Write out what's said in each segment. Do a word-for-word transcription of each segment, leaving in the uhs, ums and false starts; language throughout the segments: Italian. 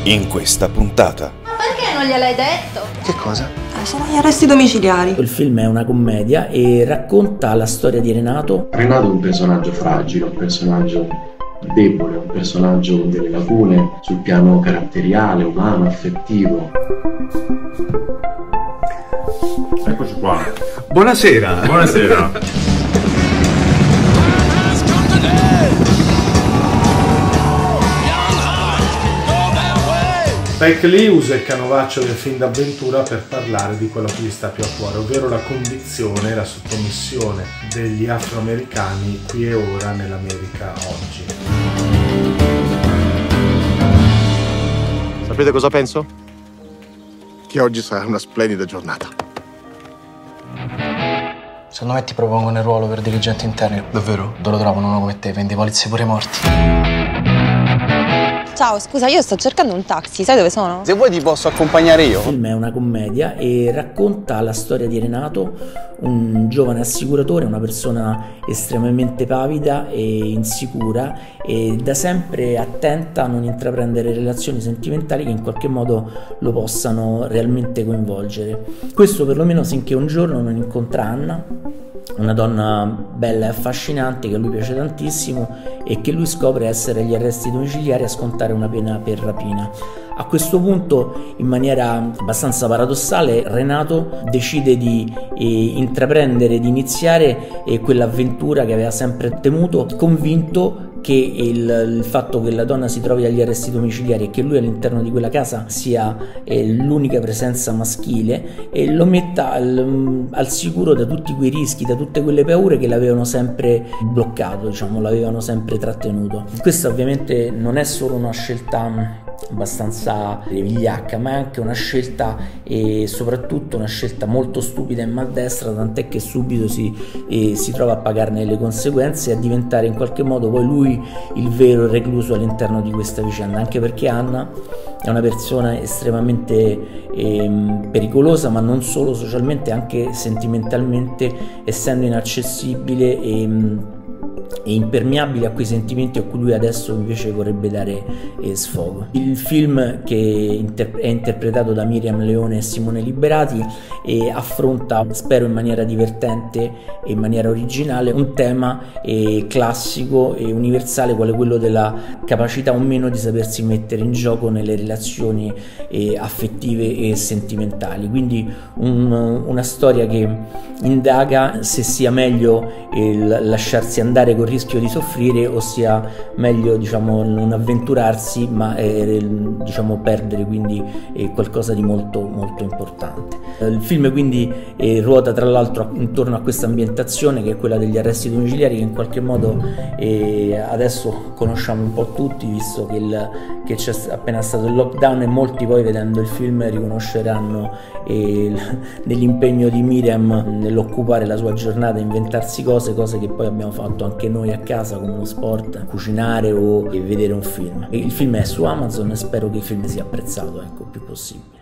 in questa puntata. Ma perché non gliel'hai detto? Che cosa? Eh, sono gli arresti domiciliari. Il film è una commedia e racconta la storia di Renato. Renato è un personaggio fragile, un personaggio debole, un personaggio con delle lacune sul piano caratteriale, umano, affettivo. Eccoci qua. Buonasera. Buonasera. Spike Lee usa il canovaccio del film d'avventura per parlare di quello che gli sta più a cuore, ovvero la condizione e la sottomissione degli afroamericani qui e ora nell'America oggi. Sapete cosa penso? Che oggi sarà una splendida giornata. Secondo me ti propongono il ruolo per dirigente interno. Davvero? Dove lo trovano uno come te? Vendi polizie pure morti. Ciao, scusa, io sto cercando un taxi, sai dove sono? Se vuoi ti posso accompagnare io. Il film è una commedia e racconta la storia di Renato, un giovane assicuratore, una persona estremamente pavida e insicura e da sempre attenta a non intraprendere relazioni sentimentali che in qualche modo lo possano realmente coinvolgere. Questo perlomeno finché un giorno non incontra Anna, una donna bella e affascinante che a lui piace tantissimo e che lui scopre essere agli arresti domiciliari a scontare una pena per rapina. A questo punto, in maniera abbastanza paradossale, Renato decide di eh, intraprendere, di iniziare eh, quell'avventura che aveva sempre temuto, convinto che il, il fatto che la donna si trovi agli arresti domiciliari e che lui all'interno di quella casa sia eh, l'unica presenza maschile e lo metta al, al sicuro da tutti quei rischi, da tutte quelle paure che l'avevano sempre bloccato, diciamo, l'avevano sempre trattenuto. Questa ovviamente non è solo una scelta abbastanza vigliacca, ma è anche una scelta e soprattutto una scelta molto stupida e maldestra, tant'è che subito si, eh, si trova a pagarne le conseguenze e a diventare in qualche modo poi lui il vero recluso all'interno di questa vicenda, anche perché Anna è una persona estremamente eh, pericolosa, ma non solo socialmente, anche sentimentalmente, essendo inaccessibile e è impermeabile a quei sentimenti a cui lui adesso invece vorrebbe dare eh, sfogo. Il film, che inter- è interpretato da Miriam Leone e Simone Liberati, e affronta, spero in maniera divertente e in maniera originale, un tema eh, classico e universale quale quello della capacità o meno di sapersi mettere in gioco nelle relazioni eh, affettive e sentimentali. Quindi un, una storia che indaga se sia meglio il lasciarsi andare col rischio di soffrire o sia meglio, diciamo, non avventurarsi ma eh, diciamo perdere quindi eh, qualcosa di molto molto importante. Il film quindi eh, ruota tra l'altro intorno a questa ambientazione che è quella degli arresti domiciliari, che in qualche modo eh, adesso conosciamo un po' tutti, visto che, il, che c'è appena stato il lockdown e molti poi vedendo il film riconosceranno eh, nell'impegno di Miriam nell'occupare la sua giornata, inventarsi cose, cose che poi abbiamo fatto anche noi a casa come lo sport, cucinare o vedere un film. Il film è su Amazon e spero che il film sia apprezzato, ecco, il più possibile.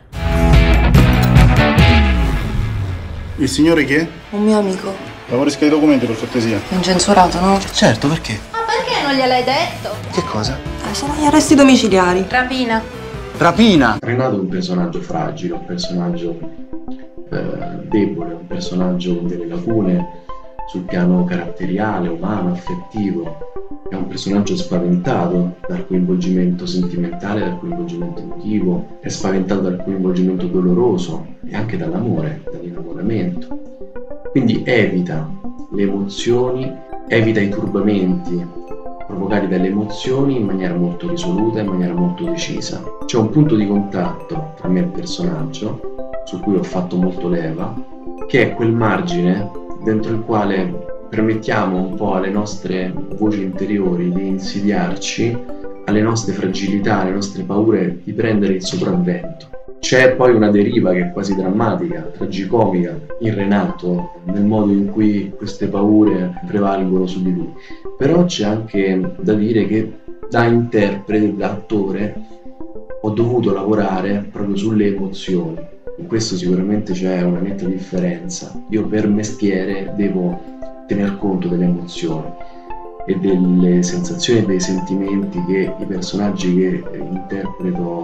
Il signore chi è? Un mio amico. Favorisca i documenti per cortesia. Incensurato, no? Certo, perché? Ma perché non gliel'hai detto? Che cosa? Eh, sono gli arresti domiciliari. Rapina. Rapina! Renato è un personaggio fragile, un personaggio eh, debole, un personaggio con delle lacune sul piano caratteriale, umano, affettivo. È un personaggio spaventato dal coinvolgimento sentimentale, dal coinvolgimento emotivo, è spaventato dal coinvolgimento doloroso e anche dall'amore, dall'innamoramento. Quindi evita le emozioni, evita i turbamenti provocati dalle emozioni in maniera molto risoluta, in maniera molto decisa. C'è un punto di contatto tra me e il personaggio, su cui ho fatto molto leva, che è quel margine dentro il quale permettiamo un po' alle nostre voci interiori di insidiarci, alle nostre fragilità, alle nostre paure di prendere il sopravvento. C'è poi una deriva che è quasi drammatica, tragicomica in Renato, nel modo in cui queste paure prevalgono su di lui. Però c'è anche da dire che da interprete, da attore, ho dovuto lavorare proprio sulle emozioni. In questo sicuramente c'è una netta differenza. Io per mestiere devo tener conto delle emozioni e delle sensazioni e dei sentimenti che i personaggi che interpreto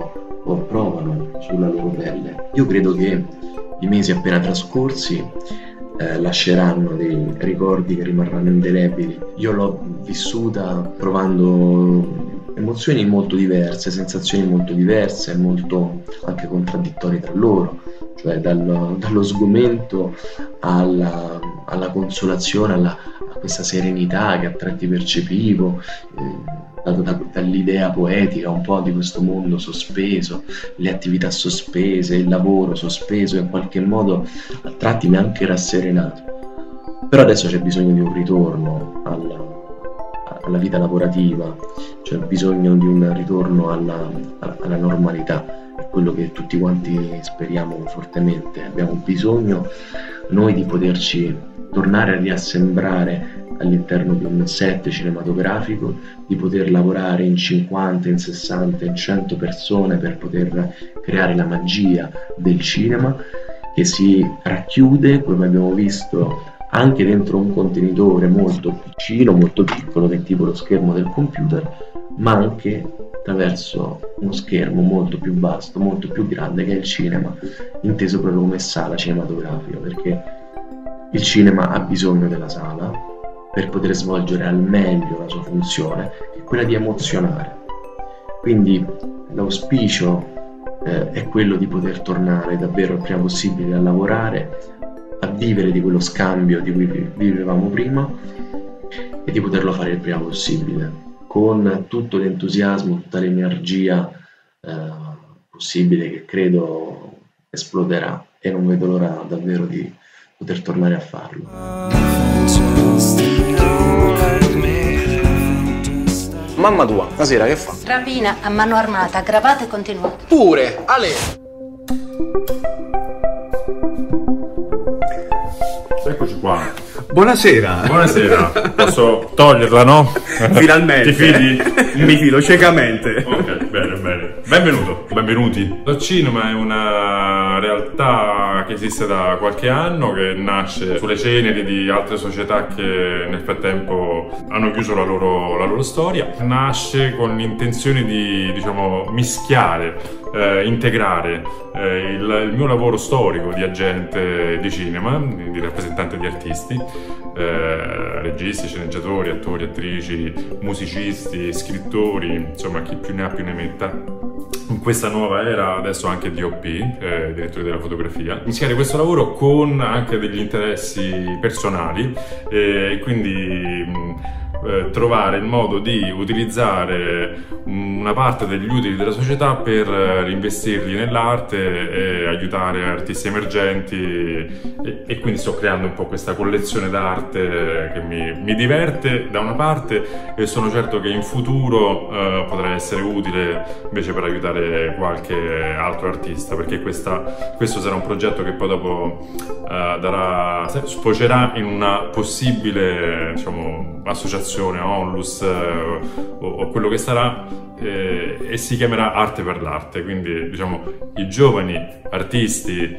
o provano sulla loro pelle. Io credo che i mesi appena trascorsi eh, lasceranno dei ricordi che rimarranno indelebili. Io l'ho vissuta provando emozioni molto diverse, sensazioni molto diverse, molto anche contraddittorie tra loro, cioè dal, dallo sgomento alla, alla consolazione, alla, a questa serenità che a tratti percepivo, eh, dato da, dall'idea poetica un po' di questo mondo sospeso, le attività sospese, il lavoro sospeso, in qualche modo a tratti mi ha anche rasserenato. Però adesso c'è bisogno di un ritorno alla, alla vita lavorativa, c'è bisogno di un ritorno alla, alla normalità, è quello che tutti quanti speriamo fortemente. Abbiamo bisogno noi di poterci tornare a riassembrare all'interno di un set cinematografico, di poter lavorare in cinquanta, in sessanta, in cento persone per poter creare la magia del cinema che si racchiude, come abbiamo visto, anche dentro un contenitore molto piccino, molto piccolo, che è tipo lo schermo del computer, ma anche attraverso uno schermo molto più vasto, molto più grande, che è il cinema, inteso proprio come sala cinematografica, perché il cinema ha bisogno della sala per poter svolgere al meglio la sua funzione, che è quella di emozionare. Quindi l'auspicio eh, è quello di poter tornare davvero il prima possibile a lavorare, a vivere di quello scambio di cui vivevamo prima e di poterlo fare il prima possibile, con tutto l'entusiasmo, tutta l'energia eh, possibile, che credo esploderà, e non vedo l'ora davvero di poter tornare a farlo. Mamma tua, stasera che fa? Rapina a mano armata, aggravata e continuata. Pure, Ale! Eccoci qua. Buonasera. Buonasera. Posso toglierla, no? Finalmente. Ti fidi? Mi fido ciecamente. Ok, bene, bene. Benvenuto, benvenuti. Lo cinema è una realtà che esiste da qualche anno, che nasce sulle ceneri di altre società che nel frattempo hanno chiuso la loro, la loro storia. Nasce con l'intenzione di, diciamo, mischiare, eh, integrare eh, il, il mio lavoro storico di agente di cinema, di rappresentante di artisti, eh, registi, sceneggiatori, attori, attrici, musicisti, scrittori, insomma chi più ne ha più ne metta. In questa nuova era adesso anche D O P, eh, direttore della fotografia, mischiare questo lavoro con anche degli interessi personali e eh, quindi mh, eh, trovare il modo di utilizzare una parte degli utili della società per reinvestirli nell'arte e aiutare artisti emergenti e, e quindi sto creando un po' questa collezione d'arte che mi, mi diverte da una parte e sono certo che in futuro eh, potrà essere utile invece per aiutare qualche altro artista, perché questa, questo sarà un progetto che poi dopo eh, darà, sfocerà in una possibile, diciamo, associazione, onlus eh, o, o quello che sarà, eh, e si chiamerà Arte per l'Arte. Quindi diciamo i giovani artisti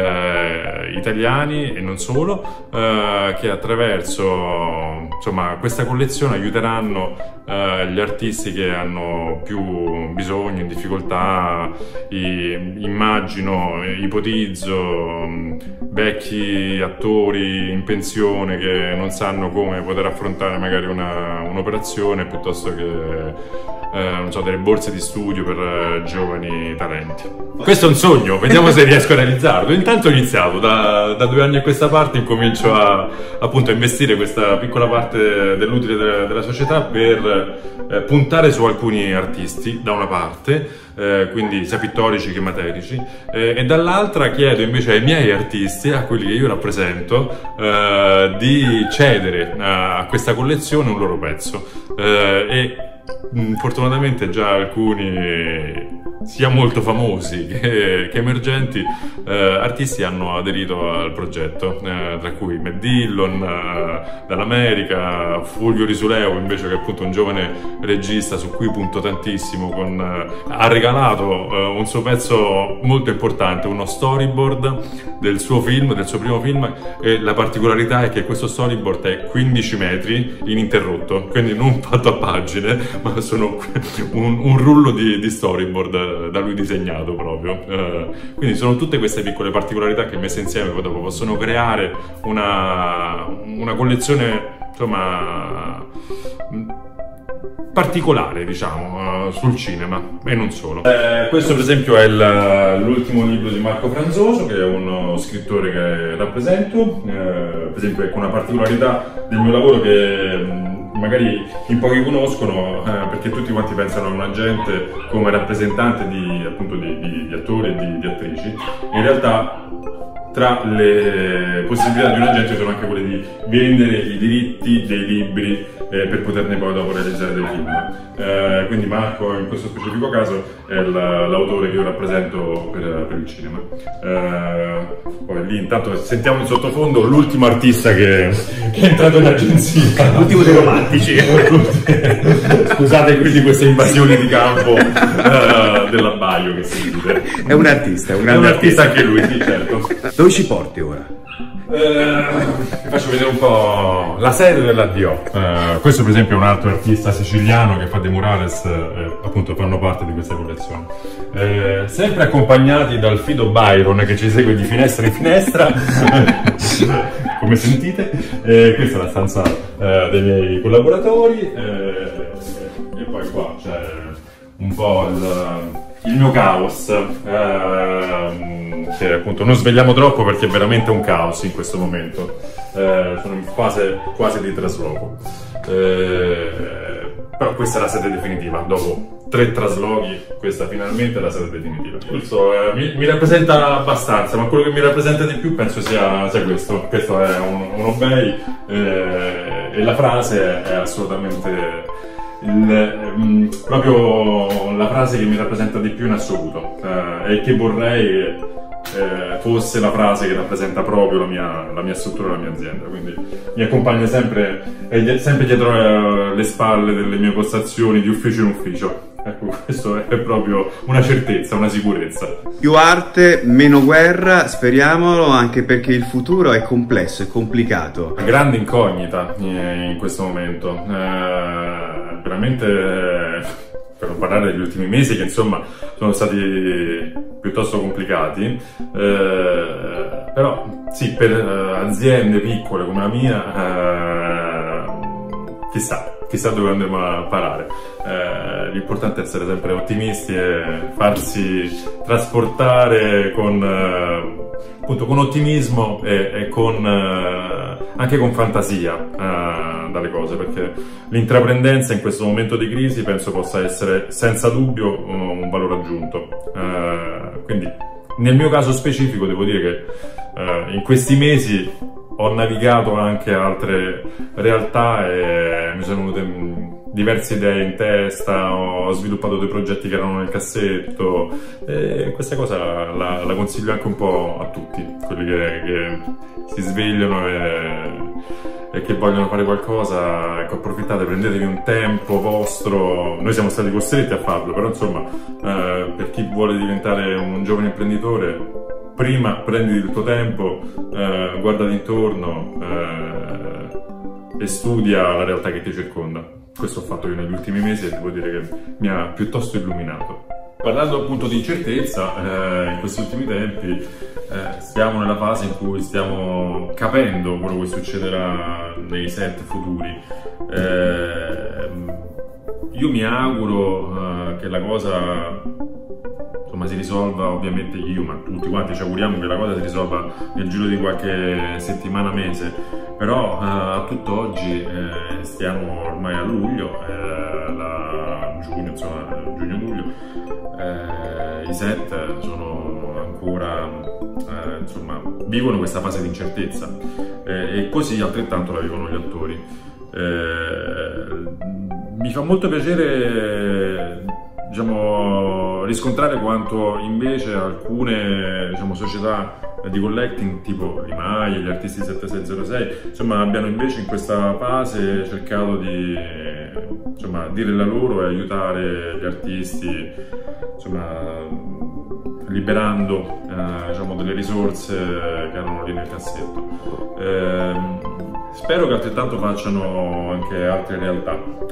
eh, italiani e non solo eh, che attraverso, insomma, questa collezione aiuteranno eh, gli artisti che hanno più bisogno, in difficoltà. I, immagino, ipotizzo vecchi attori in pensione che non sanno come poter affrontare magari una, un'operazione, piuttosto che Eh, non so, delle borse di studio per eh, giovani talenti. Questo è un sogno, vediamo se riesco a realizzarlo. Intanto ho iniziato, da, da due anni a questa parte incomincio a, appunto, a investire questa piccola parte dell'utile della, della società per eh, puntare su alcuni artisti da una parte, eh, quindi sia pittorici che materici, eh, e dall'altra chiedo invece ai miei artisti, a quelli che io rappresento, eh, di cedere a, a questa collezione un loro pezzo. Eh, e fortunatamente già alcuni, sia molto famosi che, che emergenti, eh, artisti hanno aderito al progetto, eh, tra cui Matt Dillon eh, dall'America, Fulvio Risuleo invece, che è appunto un giovane regista su cui punto tantissimo, con, eh, ha regalato eh, un suo pezzo molto importante, uno storyboard del suo film, del suo primo film, e la particolarità è che questo storyboard è quindici metri ininterrotto, quindi non fatto a pagine, ma sono un, un rullo di, di storyboard da, da lui disegnato proprio. Eh, quindi sono tutte queste piccole particolarità che messe insieme poi dopo possono creare una, una collezione, insomma, particolare, diciamo, uh, sul cinema e non solo. Eh, questo per esempio è l'ultimo libro di Marco Franzoso, che è uno scrittore che rappresento. Eh, per esempio, ecco, una particolarità del mio lavoro che mh, magari in pochi conoscono, eh, perché tutti quanti pensano a un agente come rappresentante di, appunto, di, di, di attori e di, di attrici. In realtà tra le possibilità di un agente sono anche quelle di vendere i diritti dei libri eh, per poterne poi dopo realizzare dei film. Eh, quindi Marco in questo specifico caso è l'autore che io rappresento per, per il cinema. Eh, poi lì intanto sentiamo in sottofondo l'ultimo artista che, che è entrato in agenzia. L'ultimo dei romantici. Scusate quindi queste invasioni di campo eh, dell'abbaio che sentite. È un artista, è un grande è un artista, artista anche lui, sì, certo. Dove ci porti ora? Eh, vi faccio vedere un po' la sede dell'addio. Eh, questo per esempio è un altro artista siciliano che fa dei murales, eh, appunto fanno parte di questa collezione. Eh, sempre accompagnati dal Fido Byron che ci segue di finestra in finestra, come sentite. Eh, questa è la stanza eh, dei miei collaboratori. Eh, e poi qua c'è un po' il, il mio caos. Eh, che appunto non svegliamo troppo perché è veramente un caos in questo momento. Eh, sono in fase quasi di trasloco. Eh, però questa è la sede definitiva. Dopo tre traslochi, questa finalmente è la sede definitiva. Questo eh, mi, mi rappresenta abbastanza, ma quello che mi rappresenta di più penso sia, sia questo. Questo è un, un Obey eh, e la frase è assolutamente il, um, proprio la frase che mi rappresenta di più in assoluto eh, e che vorrei Eh, fosse la frase che rappresenta proprio la mia, la mia struttura, la mia azienda. Quindi mi accompagna sempre, è sempre dietro eh, le spalle delle mie postazioni di ufficio in ufficio. Ecco, questo è proprio una certezza, una sicurezza. Più arte, meno guerra, speriamolo, anche perché il futuro è complesso, è complicato. Una grande incognita in questo momento, eh, veramente, eh, per non parlare degli ultimi mesi che insomma sono stati piuttosto complicati, eh, però sì, per eh, aziende piccole come la mia, eh, chissà. Chissà dove andremo a parare. Eh, l'importante è essere sempre ottimisti e farsi trasportare con, eh, appunto, con ottimismo e, e con, eh, anche con fantasia eh, dalle cose, perché l'intraprendenza in questo momento di crisi penso possa essere senza dubbio un valore aggiunto. Eh, quindi nel mio caso specifico devo dire che eh, in questi mesi ho navigato anche altre realtà e mi sono venute diverse idee in testa, ho sviluppato dei progetti che erano nel cassetto e questa cosa la, la consiglio anche un po' a tutti, quelli che, che si svegliano e, e che vogliono fare qualcosa. Ecco, approfittate, prendetevi un tempo vostro. Noi siamo stati costretti a farlo, però insomma eh, per chi vuole diventare un giovane imprenditore, prima prenditi il tuo tempo, eh, guardati intorno eh, e studia la realtà che ti circonda. Questo ho fatto io negli ultimi mesi e devo dire che mi ha piuttosto illuminato. Parlando appunto di incertezza, eh, in questi ultimi tempi eh, stiamo nella fase in cui stiamo capendo quello che succederà nei set futuri. Eh, io mi auguro eh, che la cosa ma si risolva, ovviamente io, ma tutti quanti ci auguriamo che la cosa si risolva nel giro di qualche settimana, mese, però eh, a tutt'oggi eh, stiamo ormai a luglio, eh, la, giugno, insomma, giugno-luglio, eh, i set sono ancora, eh, insomma, vivono questa fase di incertezza eh, e così altrettanto la vivono gli attori. Eh, mi fa molto piacere, diciamo, riscontrare quanto invece alcune, diciamo, società di collecting tipo l'Imaia, gli artisti sette sei zero sei, insomma, abbiano invece in questa fase cercato di, insomma, dire la loro e aiutare gli artisti, insomma, liberando eh, diciamo, delle risorse che erano lì nel cassetto. Eh, spero che altrettanto facciano anche altre realtà.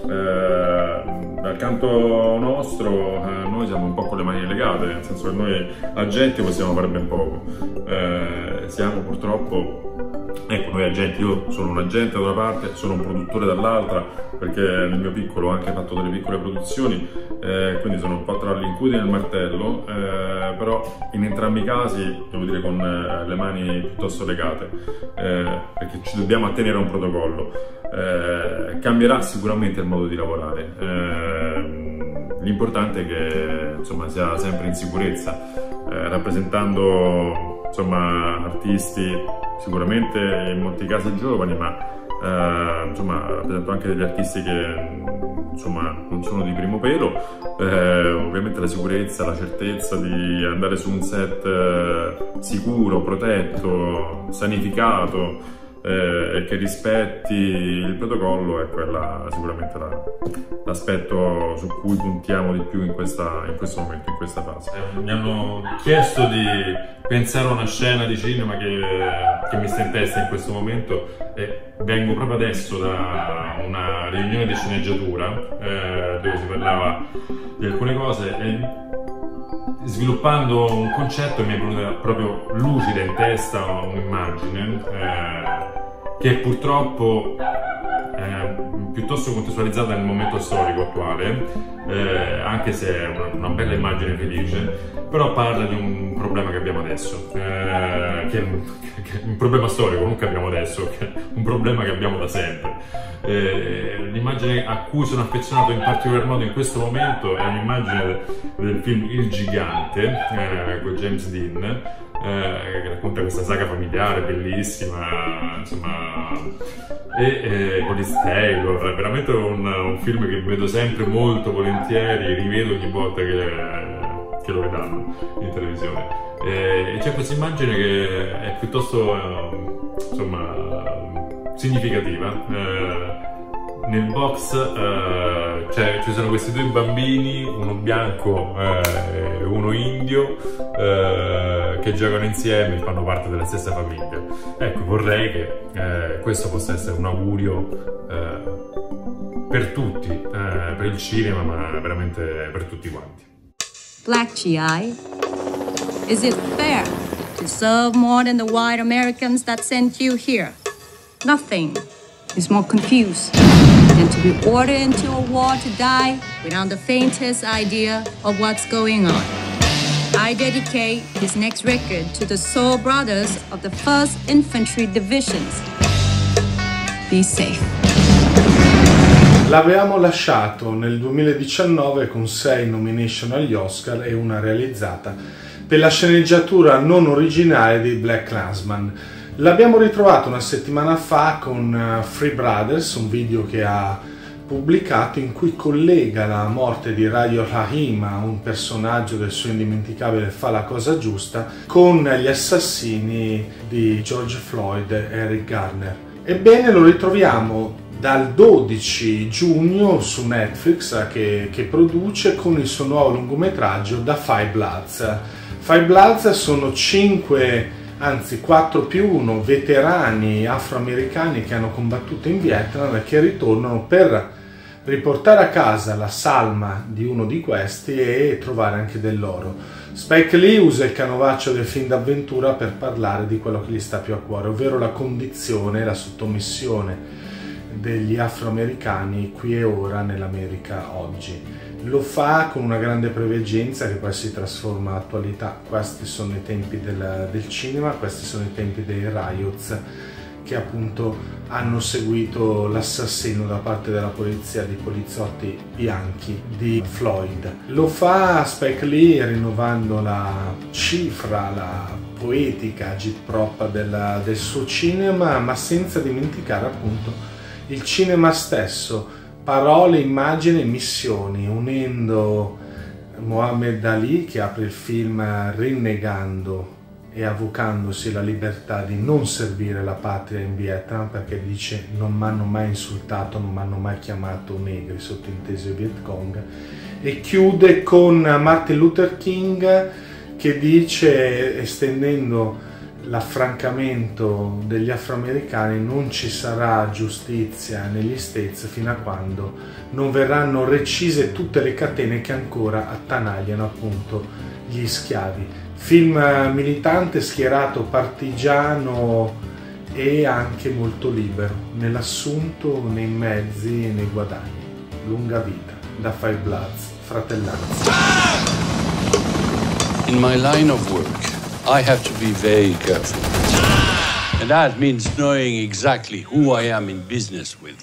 Eh, dal canto nostro eh, noi siamo un po' con le mani legate, nel senso che noi agenti possiamo fare ben poco. Eh, siamo purtroppo, ecco, noi agenti, io sono un agente da una parte, sono un produttore dall'altra, perché nel mio piccolo ho anche fatto delle piccole produzioni, eh, quindi sono un po' tra l'incudine e il martello, eh, però in entrambi i casi devo dire con eh, le mani piuttosto legate, eh, perché ci dobbiamo attenere a un protocollo. Eh, cambierà sicuramente il modo di lavorare, eh, l'importante è che insomma sia sempre in sicurezza, eh, rappresentando insomma artisti sicuramente in molti casi giovani, ma Uh, insomma rappresento anche degli artisti che insomma non sono di primo pelo. Uh, ovviamente la sicurezza, la certezza di andare su un set uh, sicuro, protetto, sanificato uh, e che rispetti il protocollo è quella sicuramente la, l'aspetto su cui puntiamo di più in, questa, in questo momento, in questa fase. Eh, mi hanno chiesto di pensare a una scena di cinema che, che mi sta in testa in questo momento, e vengo proprio adesso da una riunione di sceneggiatura eh, dove si parlava di alcune cose e sviluppando un concetto mi è venuta proprio lucida in testa un'immagine eh, che purtroppo è piuttosto contestualizzata nel momento storico attuale, eh, anche se è una, una bella immagine felice, però parla di un problema che abbiamo adesso, eh, che, è un, che è un problema storico, non che abbiamo adesso, che è un problema che abbiamo da sempre. Eh, l'immagine a cui sono affezionato in particolar modo in questo momento è un'immagine del film Il Gigante, eh, con James Dean, eh, che racconta questa saga familiare bellissima, insomma, e eh, con Liz Taylor. È veramente un, un film che vedo sempre molto volentieri, rivedo ogni volta che, che lo vedanno in televisione. E, e c'è questa immagine che è piuttosto eh, insomma significativa. Eh, nel box eh, cioè, ci sono questi due bambini, uno bianco e eh, uno indio, eh, che giocano insieme e fanno parte della stessa famiglia. Ecco, vorrei che eh, questo possa essere un augurio eh, per tutti, eh, per il cinema, ma veramente per tutti quanti. Black G I, is it fair to serve more than the white Americans that sent you here? Nothing is more confused than to be ordered into a war to die without the faintest idea of what's going on. I dedicate this next record to the soul brothers of the first Infantry Divisions. Be safe. L'avevamo lasciato nel duemiladiciannove con sei nomination agli Oscar e una realizzata per la sceneggiatura non originale di BlacKkKlansman. L'abbiamo ritrovato una settimana fa con Free Brothers, un video che ha pubblicato in cui collega la morte di Rayo Rahima, un personaggio del suo indimenticabile Fa la cosa giusta, con gli assassini di George Floyd e Eric Garner. Ebbene, lo ritroviamo dal dodici giugno su Netflix, che, che produce con il suo nuovo lungometraggio The Five Bloods. Five Bloods sono cinque, anzi quattro più uno veterani afroamericani che hanno combattuto in Vietnam e che ritornano per riportare a casa la salma di uno di questi e trovare anche dell'oro. Spike Lee usa il canovaccio del film d'avventura per parlare di quello che gli sta più a cuore, ovvero la condizione, la sottomissione degli afroamericani qui e ora nell'America oggi. Lo fa con una grande preveggenza che poi si trasforma all'attualità. Questi sono i tempi del, del cinema, questi sono i tempi dei riots che appunto hanno seguito l'assassino da parte della polizia di poliziotti bianchi di Floyd. Lo fa Spike Lee rinnovando la cifra, la poetica agitprop del, del suo cinema, ma senza dimenticare appunto il cinema stesso, parole, immagini e missioni, unendo Muhammad Ali, che apre il film rinnegando e avvocandosi la libertà di non servire la patria in Vietnam, perché dice non mi hanno mai insultato, non mi hanno mai chiamato negri, sottinteso i Viet Cong, e chiude con Martin Luther King che dice, estendendo l'affrancamento degli afroamericani non ci sarà giustizia negli States fino a quando non verranno recise tutte le catene che ancora attanagliano appunto gli schiavi. Film militante, schierato, partigiano e anche molto libero nell'assunto, nei mezzi e nei guadagni. Lunga vita, da Five Bloods, Fratellanza. In my line of work, I have to be very careful. And that means knowing exactly who I am in business with.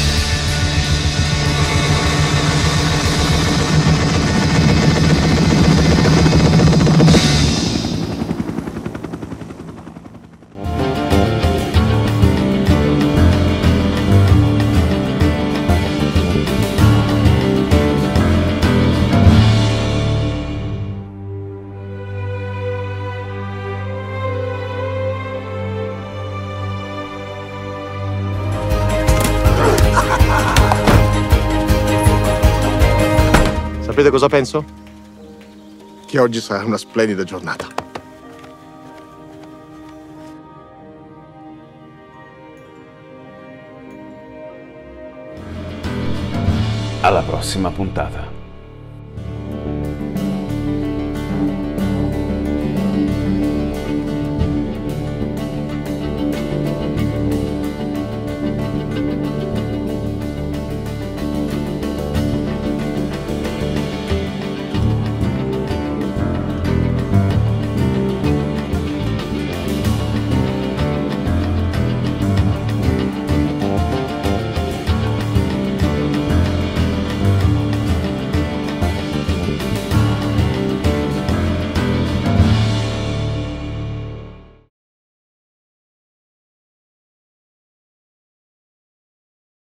Sapete cosa penso? Che oggi sarà una splendida giornata. Alla prossima puntata.